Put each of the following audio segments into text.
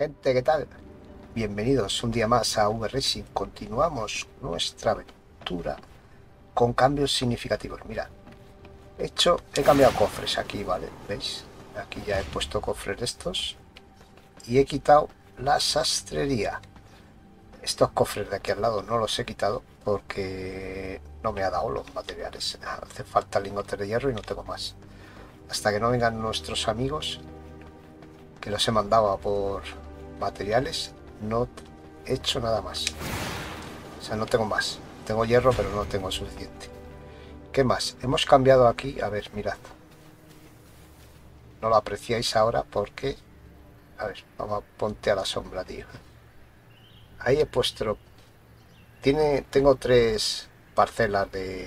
Gente, ¿qué tal? Bienvenidos un día más a V-Racing. Continuamos nuestra aventura con cambios significativos. Mirad, he cambiado cofres aquí, ¿vale? ¿Veis? Aquí ya he puesto cofres de estos y he quitado la sastrería. Estos cofres de aquí al lado no los he quitado porque no me ha dado los materiales. Hace falta lingotes de hierro y no tengo más. Hasta que no vengan nuestros amigos, que los he mandado a por materiales, no he hecho nada más. O sea, no tengo más. Tengo hierro, pero no tengo suficiente. ¿Qué más? Hemos cambiado aquí. A ver, mirad. No lo apreciáis ahora porque... A ver, vamos a ponte a la sombra, tío. Ahí he puesto... Tengo 3 parcelas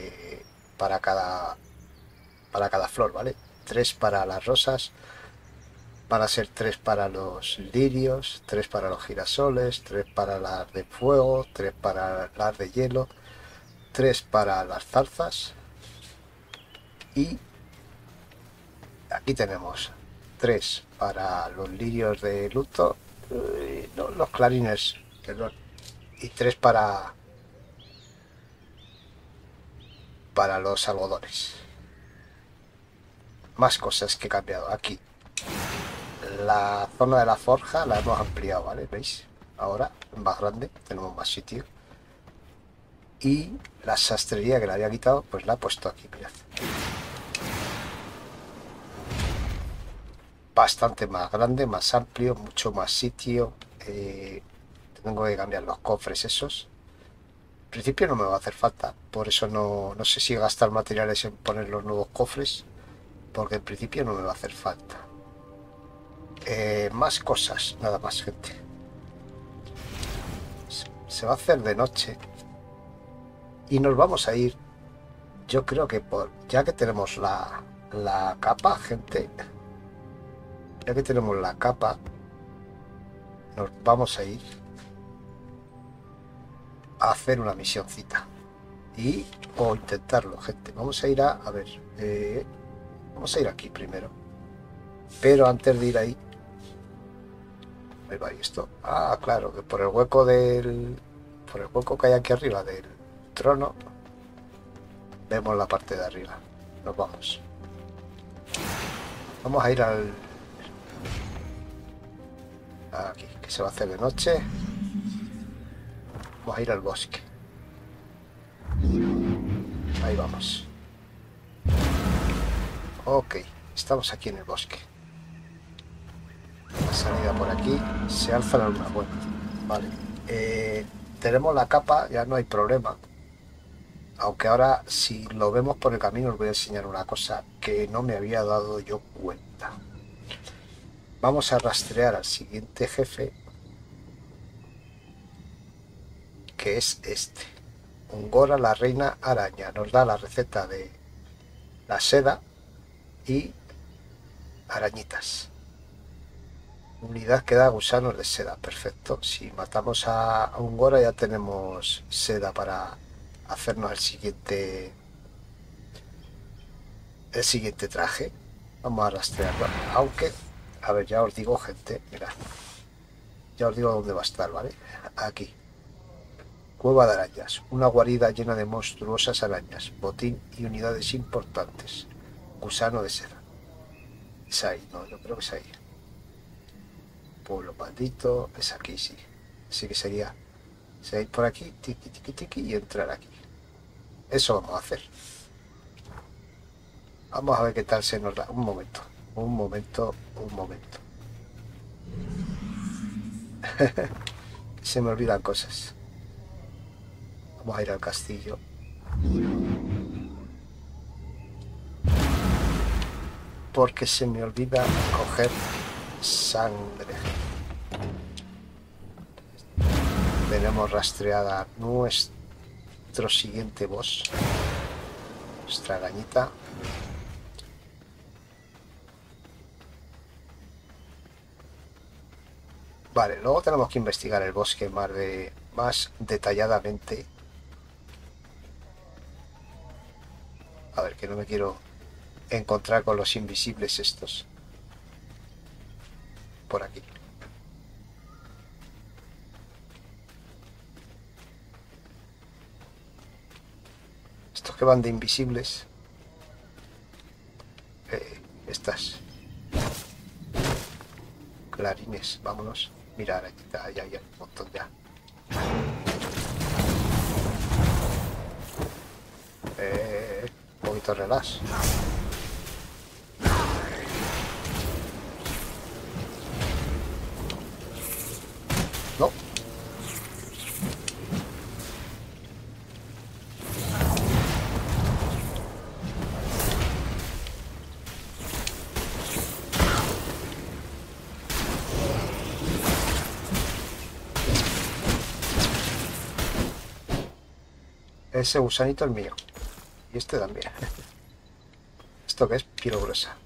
para cada flor, ¿vale? 3 para las rosas. Van a ser 3 para los lirios, 3 para los girasoles, 3 para las de fuego, 3 para las de hielo, 3 para las zarzas. Y aquí tenemos 3 para los lirios de luto, los clarines, perdón, y 3 para los algodones. Más cosas que he cambiado aquí. La zona de la forja la hemos ampliado, ¿vale? ¿Veis? Ahora es más grande, tenemos más sitio. Y la sastrería que la había quitado, pues la he puesto aquí, mirad. Bastante más grande, más amplio, mucho más sitio. Tengo que cambiar los cofres esos. En principio no me va a hacer falta, por eso no sé si gastar materiales en poner los nuevos cofres, porque en principio no me va a hacer falta. Más cosas, nada más, gente. Se va a hacer de noche y nos vamos a ir. Yo creo que ya que tenemos la capa, gente, ya que tenemos la capa, nos vamos a ir a hacer una misioncita o intentarlo, gente. Vamos a ir a ver, vamos a ir aquí primero, pero antes de ir ahí, ahí va esto. Ah, claro, que por el hueco que hay aquí arriba del trono, vemos la parte de arriba. Nos vamos a ir aquí, que se va a hacer de noche. Vamos a ir al bosque. Ahí vamos. Ok, estamos aquí en el bosque. La salida por aquí. Se alza la luna. Bueno, vale. Tenemos la capa, ya no hay problema. Aunque ahora, si lo vemos por el camino, os voy a enseñar una cosa que no me había dado yo cuenta. Vamos a rastrear al siguiente jefe, que es este. Ungora, la reina araña. Nos da la receta de la seda y arañitas. Unidad que da gusanos de seda. Perfecto. Si matamos a Ungora ya tenemos seda para hacernos el siguiente traje. Vamos a rastrearlo. Aunque, a ver, ya os digo, gente, mirad. Ya os digo dónde va a estar, ¿vale? Aquí. Cueva de arañas. Una guarida llena de monstruosas arañas. Botín y unidades importantes. Gusano de seda. Es ahí, no, yo creo que es ahí. Pueblo maldito. Es aquí, sí. Así que sería ir por aquí, tiki, tiki, tiki, y entrar aquí. Eso vamos a hacer. Vamos a ver qué tal se nos da. Un momento. Se me olvidan cosas. Vamos a ir al castillo. Porque se me olvida coger sangre. Tenemos rastreada nuestro siguiente boss. Nuestra arañita. Vale, luego tenemos que investigar el bosque más detalladamente. A ver, que no me quiero encontrar con los invisibles estos. Por aquí. estos que van de invisibles. Estas. Clarines, vámonos. Mira, ahí hay un montón ya. Un poquito de relax. No. Ese gusanito es mío. Y este también. ¿Esto qué es? Piel gruesa.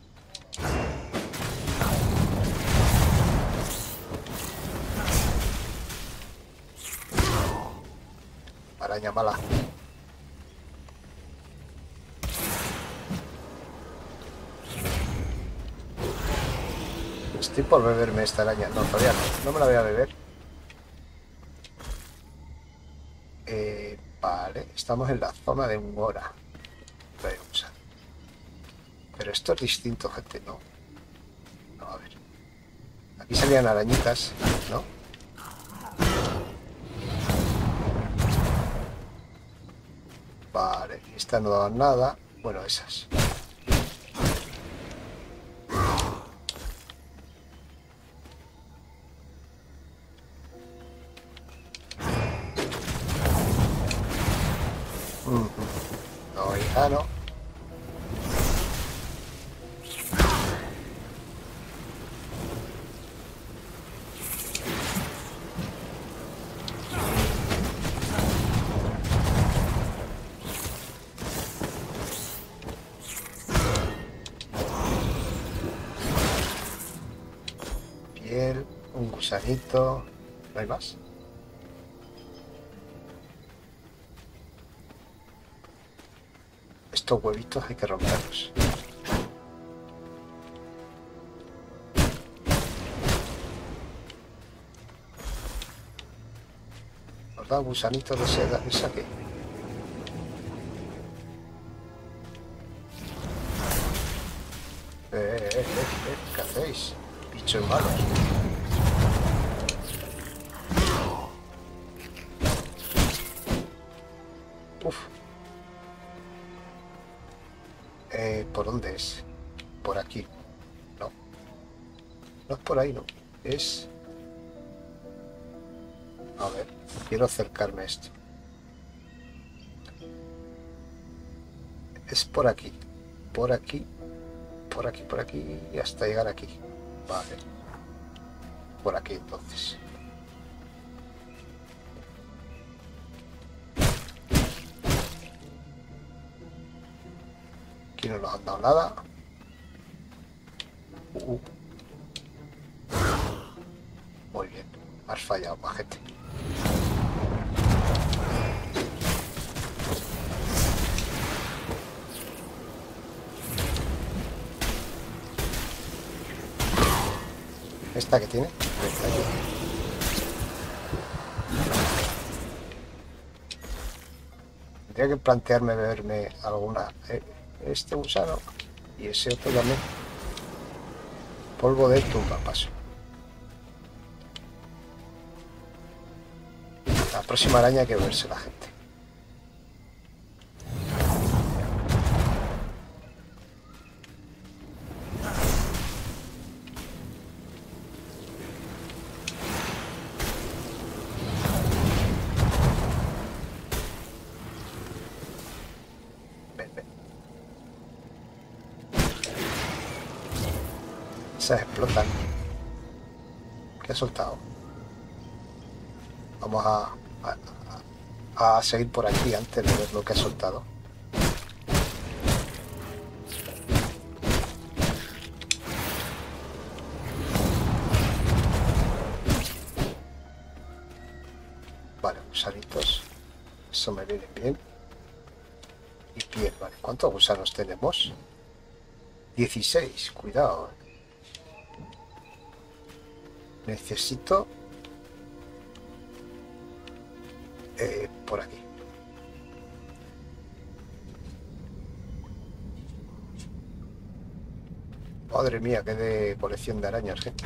Araña mala. Estoy por beberme esta araña. No, todavía no. No me la voy a beber. Vale. Estamos en la zona de un hora. Pero esto es distinto, gente, ¿no? No, a ver. Aquí salían arañitas, ¿no? Vale, estas no daban nada. Bueno, esas. No, hija, no. Piel, un gusanito. ¿No hay más? Estos huevitos hay que romperlos. Nos da gusanitos de seda. ¿Esa qué? ¿Qué hacéis? Bichos malos. Uf. ¿Por dónde es? Por aquí. No. No es por ahí, no. Es... A ver, quiero acercarme a esto. Es por aquí. Por aquí. Por aquí, por aquí. Y hasta llegar aquí. Vale. Por aquí, entonces. Aquí no nos han dado nada. Muy bien. Has fallado, majete. ¿Esta que tiene? Tendría que plantearme beberme alguna. Este gusano y ese otro también. Polvo de tumba, paso. La próxima araña hay que verse la gente. Ven, ven. Esas explotan. ¿Qué ha soltado? Vamos a seguir por aquí antes de ver lo que ha soltado. Vale, gusanitos. Eso me viene bien. Y piel, vale. ¿Cuántos gusanos tenemos? 16, cuidado. Necesito... por aquí. Madre mía, qué de colección de arañas, gente.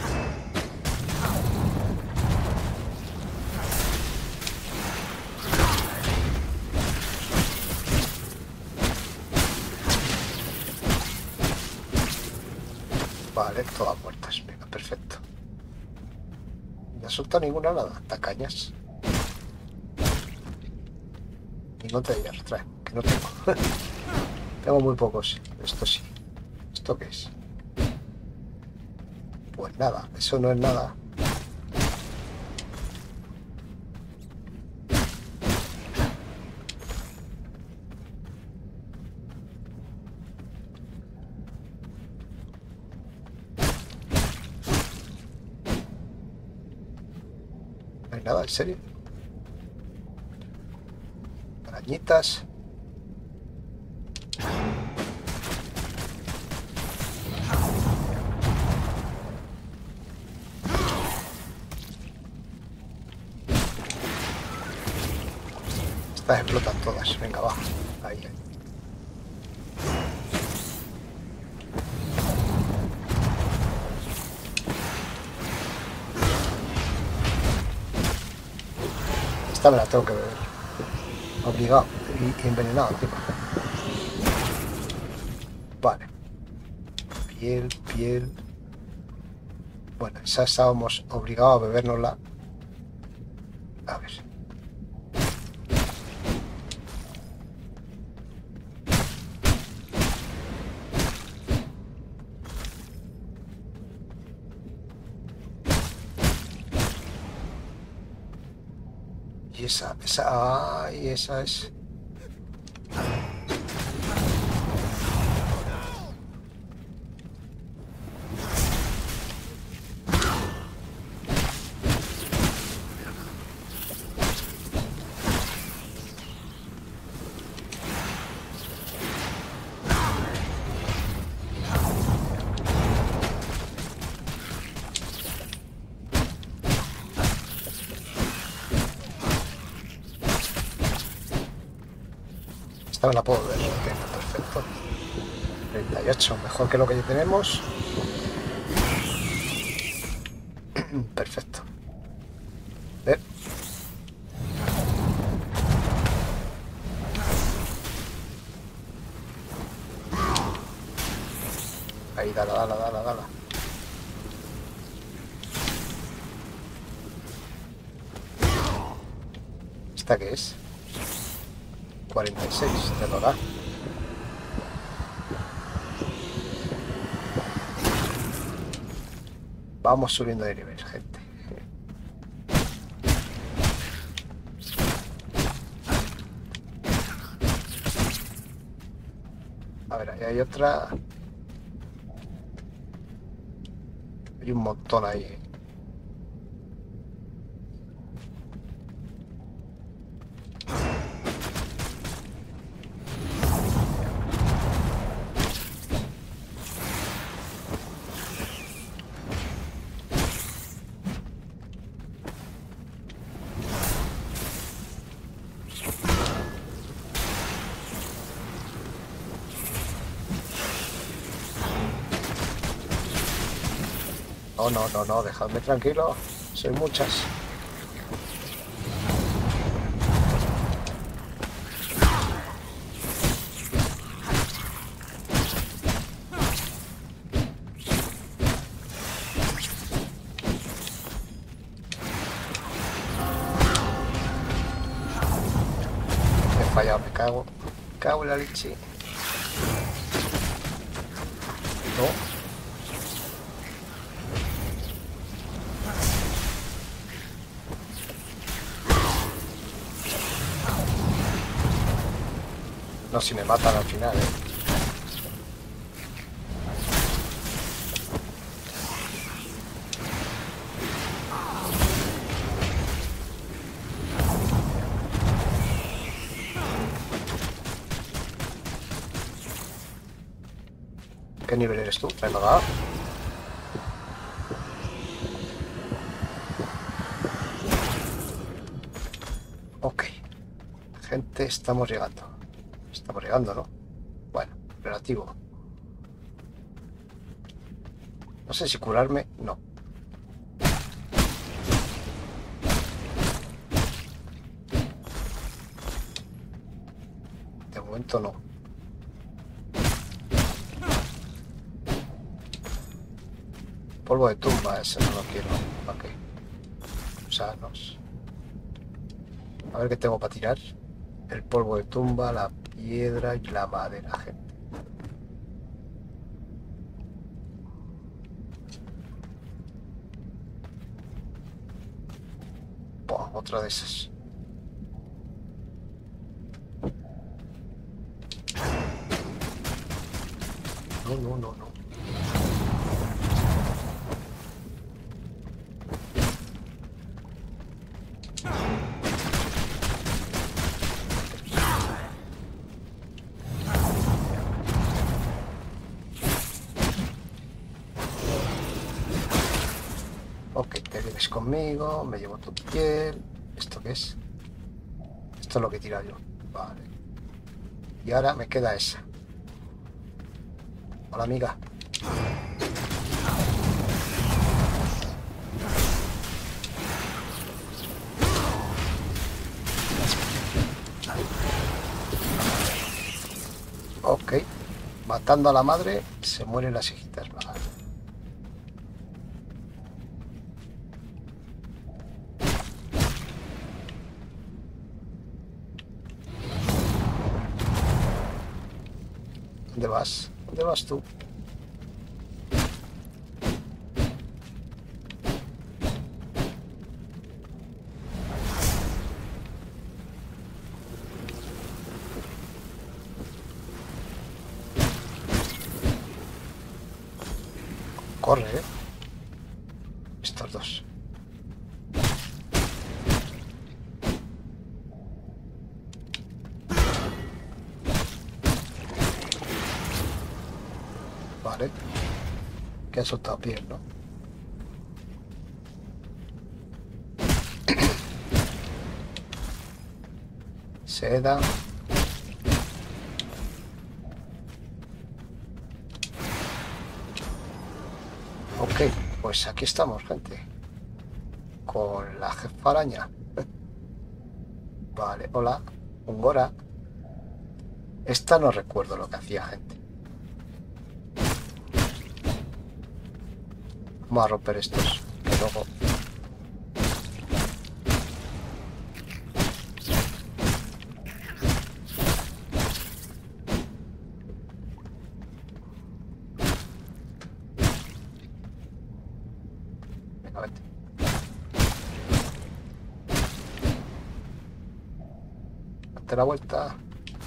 Vale, todas muertas. Venga, perfecto. No suelta ninguna nada. Tacañas. Y no te digas, trae, que no tengo. Tengo muy pocos. Esto sí. ¿Esto qué es? Pues nada, eso no es nada. No hay nada, en serio. Arañitas. Estas explotan todas. Venga, va. Ahí, ahí. Esta me la tengo que beber. Obligado. Y envenenado encima. Vale. Piel, piel. Bueno, esa estábamos obligados a bebérnosla. A ver. Y ay, esa es. Esta me la puedo ver. Venga, perfecto. 38, mejor que lo que ya tenemos. Perfecto. Ver. Ahí, dala, dala, dala, dala. ¿Esta qué es? 46, te lo da. Vamos subiendo de nivel, gente. A ver, ahí hay otra. Hay un montón ahí. No, no, no, no, dejadme tranquilo. Soy muchas. He fallado, me cago. Me cago en la leche. No. No, si me matan al final, ¿Qué nivel eres tú? Venga, va. Ok. Gente, estamos llegando. Estamos llegando, ¿no? Bueno, relativo. No sé si curarme. No. De momento no. Polvo de tumba, ese no lo quiero. ¿Para qué? Gusanos. A ver qué tengo para tirar. El polvo de tumba, la piedra y la madera, gente. Buah, otra de esas. No, no, no, no. Ok, te vienes conmigo, me llevo tu piel. ¿Esto qué es? Esto es lo que tira yo. Vale. Y ahora me queda esa. Hola, amiga. Ok. Matando a la madre, se mueren las hijitas. Vale. ¿Dónde vas? ¿Dónde vas tú? Corre, ¿eh? Estos dos. Vale. Que han soltado piel, ¿no? Seda. Ok, pues aquí estamos, gente. Con la jefa araña. Vale, hola. Ungora. Esta no recuerdo lo que hacía, gente. Vamos a romper estos. Que luego... Venga, vete. Date la vuelta.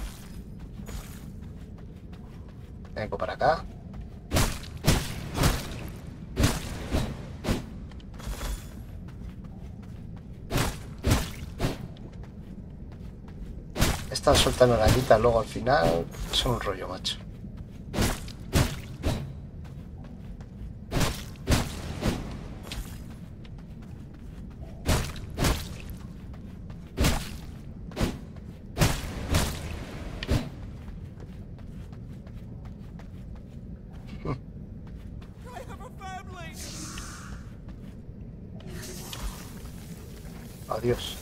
Vengo para acá. Estas soltando la guita luego al final. Son un rollo, macho. Adiós.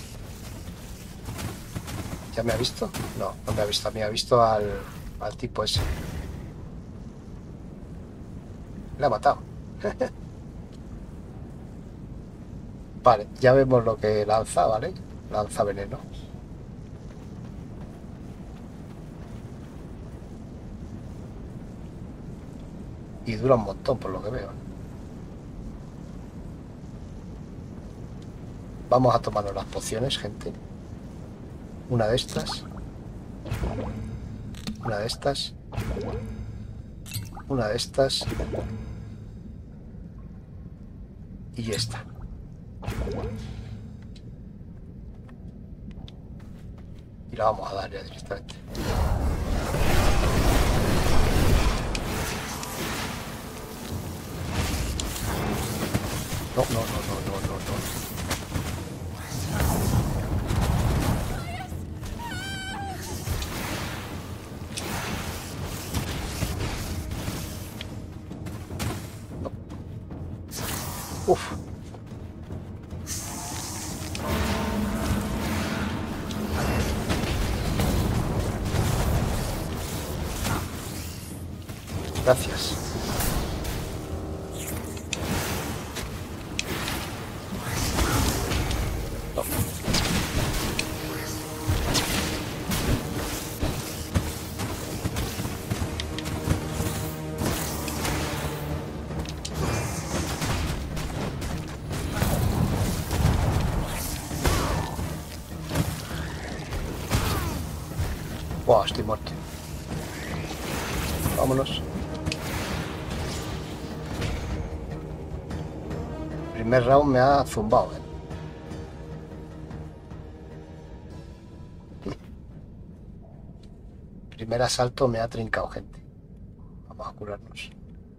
¿Ya me ha visto? No, no me ha visto. Me ha visto al tipo ese. Le ha matado. Vale, ya vemos lo que lanza, ¿vale? Lanza veneno. Y dura un montón, por lo que veo. Vamos a tomarnos las pociones, gente. Una de estas. Una de estas. Una de estas. Y esta. Y la vamos a dar ya directamente. No, no, no, no, no, no, no. No. Uf. Gracias. No. Wow, estoy muerto. Vámonos. El primer round me ha zumbado, ¿eh? Primer asalto me ha trincado, gente. Vamos a curarnos.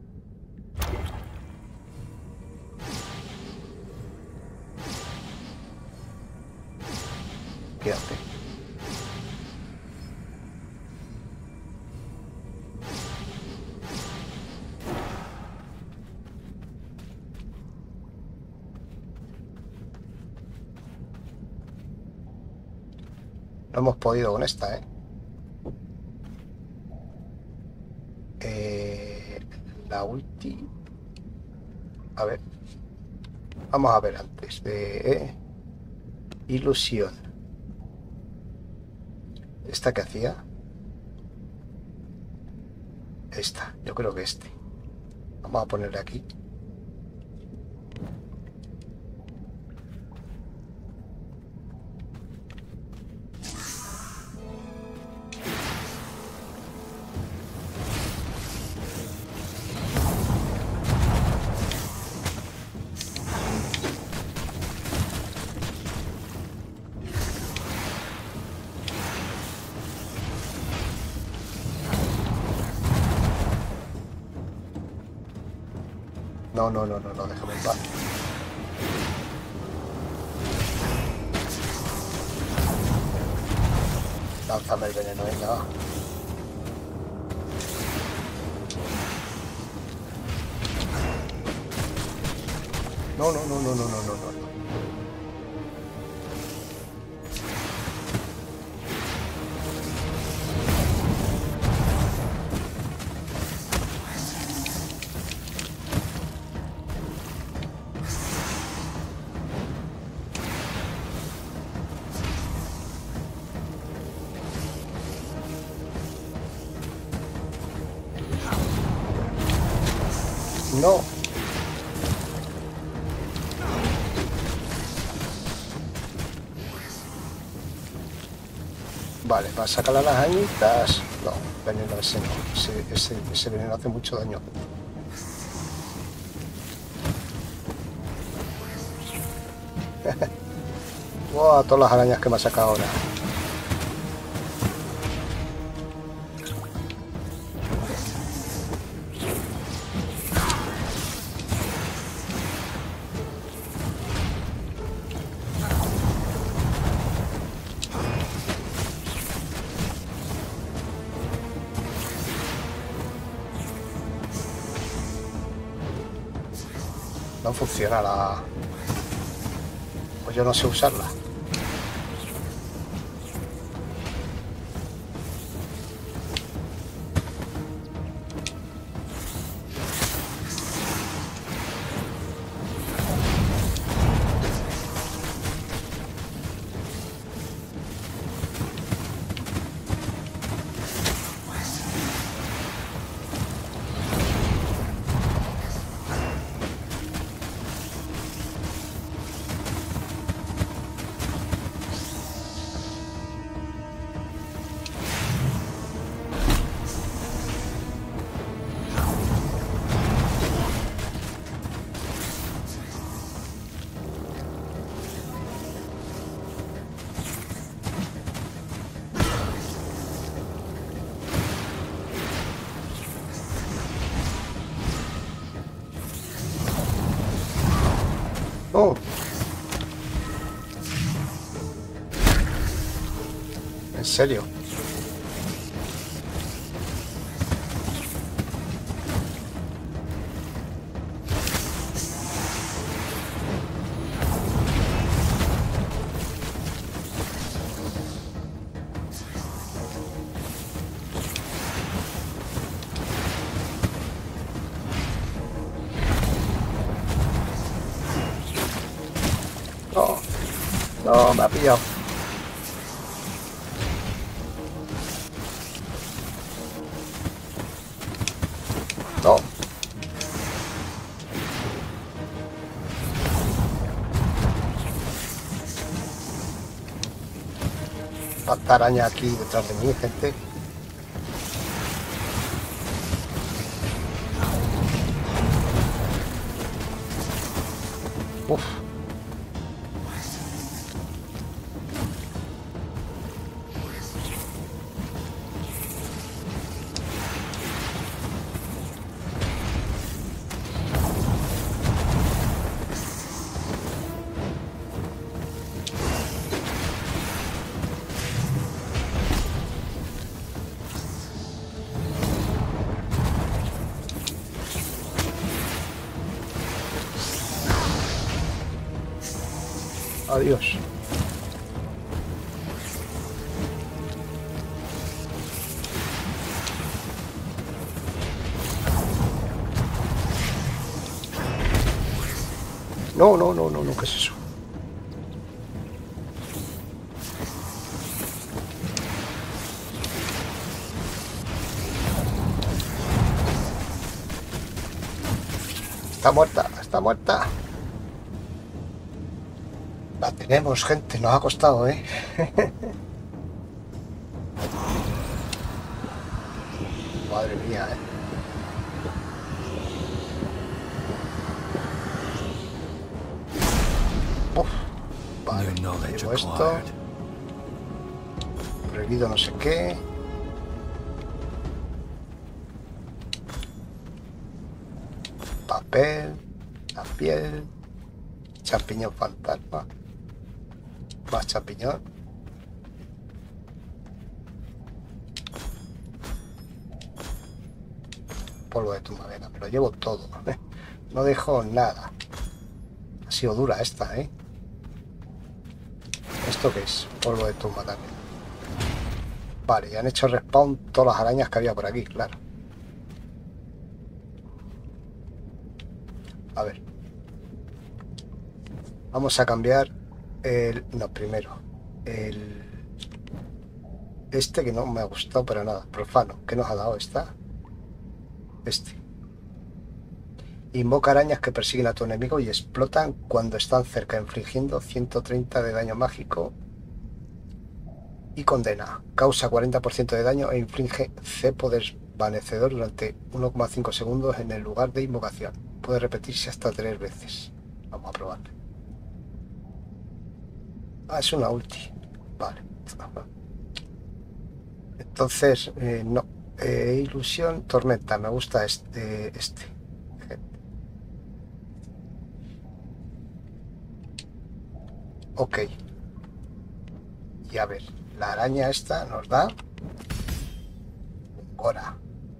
Quédate. No hemos podido con esta, ¿eh? La ulti. A ver. Vamos a ver antes de ilusión. ¿Esta que hacía? Esta, yo creo que este. Vamos a ponerle aquí. No, déjame en paz. Lánzame el veneno, venga, va. No. No. Vale, para sacar las arañitas. No, veneno ese no. Ese veneno hace mucho daño. Wow, todas las arañas que me ha sacado ahora. No funciona la... Pues yo no sé usarla. Oh. ¿En serio? No, me ha pillado. No. Falta araña aquí detrás de mí, gente. Uf. Adiós. No, no, no, no, no, ¿qué es eso? Está muerta, está muerta. La tenemos, gente, nos ha costado, ¿eh? Madre mía, ¿eh? Uf, vale, llevo esto. Prohibido no sé qué. Papel, la piel, champiñón fantasma. Más champiñón. Polvo de tumba, me lo llevo todo. No dejo nada. Ha sido dura esta, ¿eh? ¿Esto qué es? Polvo de tumba también. Vale, ya han hecho respawn todas las arañas que había por aquí, claro. A ver. Vamos a cambiar el... No, primero. El... Este que no me ha gustado para nada. Profano. ¿Qué nos ha dado esta? Este. Invoca arañas que persiguen a tu enemigo y explotan cuando están cerca, infligiendo 130 de daño mágico. Y condena. Causa 40% de daño e inflige cepo desvanecedor durante 1,5 segundos en el lugar de invocación. Puede repetirse hasta 3 veces. Vamos a probarlo. Ah, es una ulti. Vale. Entonces, no. Ilusión, tormenta. Me gusta este. Ok. Y a ver, la araña esta nos da... Ahora.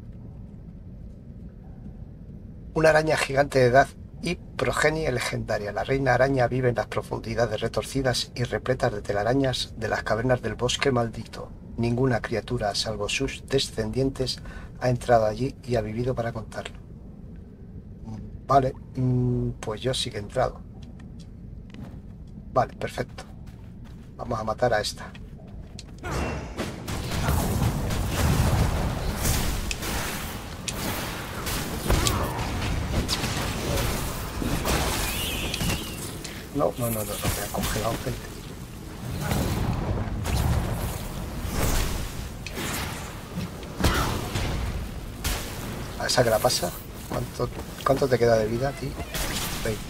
Una araña gigante de edad y progenie legendaria. La reina araña vive en las profundidades retorcidas y repletas de telarañas de las cavernas del bosque maldito. Ninguna criatura, salvo sus descendientes, ha entrado allí y ha vivido para contarlo. Vale, pues yo sí que he entrado. Vale, perfecto. Vamos a matar a esta. No, me ha congelado, gente. ¿A esa que la pasa? ¿Cuánto te queda de vida a ti? 20.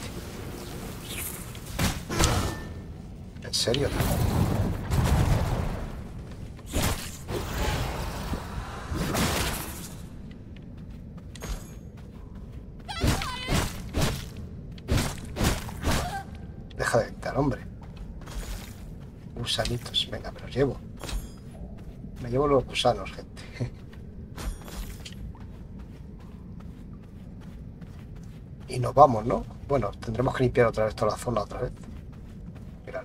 ¿En serio? Deja de gritar, hombre. Gusanitos. Venga, me los llevo. Me llevo los gusanos, gente. Y nos vamos, ¿no? Bueno, tendremos que limpiar otra vez toda la zona otra vez. Míralo.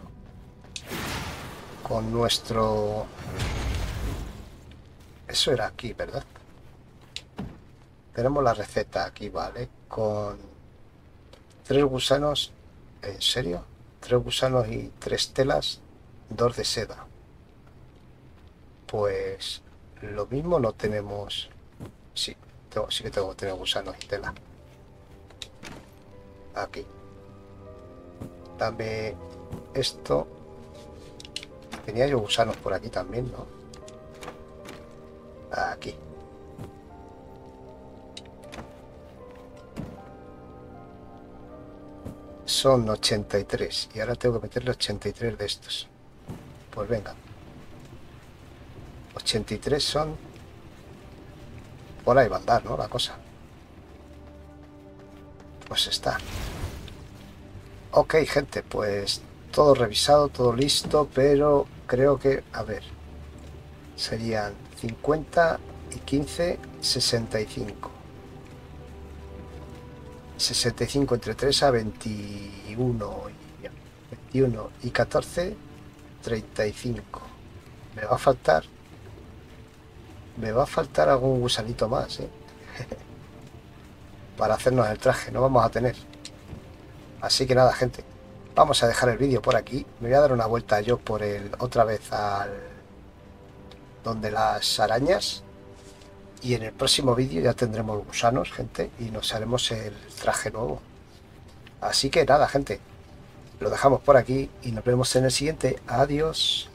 Con nuestro... Eso era aquí, ¿verdad? Tenemos la receta aquí, ¿vale? Con 3 gusanos... ¿En serio? 3 gusanos y 3 telas, 2 de seda. Pues lo mismo no tenemos. Sí, sí que tengo que tener gusanos y tela. Aquí. Dame esto. Tenía yo gusanos por aquí también, ¿no? Aquí. Son 83 y ahora tengo que meterle 83 de estos. Pues venga. 83 son... Por ahí va a andar, ¿no? La cosa. Pues está. Ok, gente, pues todo revisado, todo listo, pero creo que, a ver, serían 50 y 15, 65. 65 entre 3 a 21 y 14, 35. Me va a faltar algún gusanito más, ¿eh? Para hacernos el traje, no vamos a tener. Así que nada, gente, vamos a dejar el vídeo por aquí. Me voy a dar una vuelta yo por otra vez al donde las arañas, y en el próximo vídeo ya tendremos gusanos, gente, y nos haremos el traje nuevo. Así que nada, gente, lo dejamos por aquí y nos vemos en el siguiente. Adiós.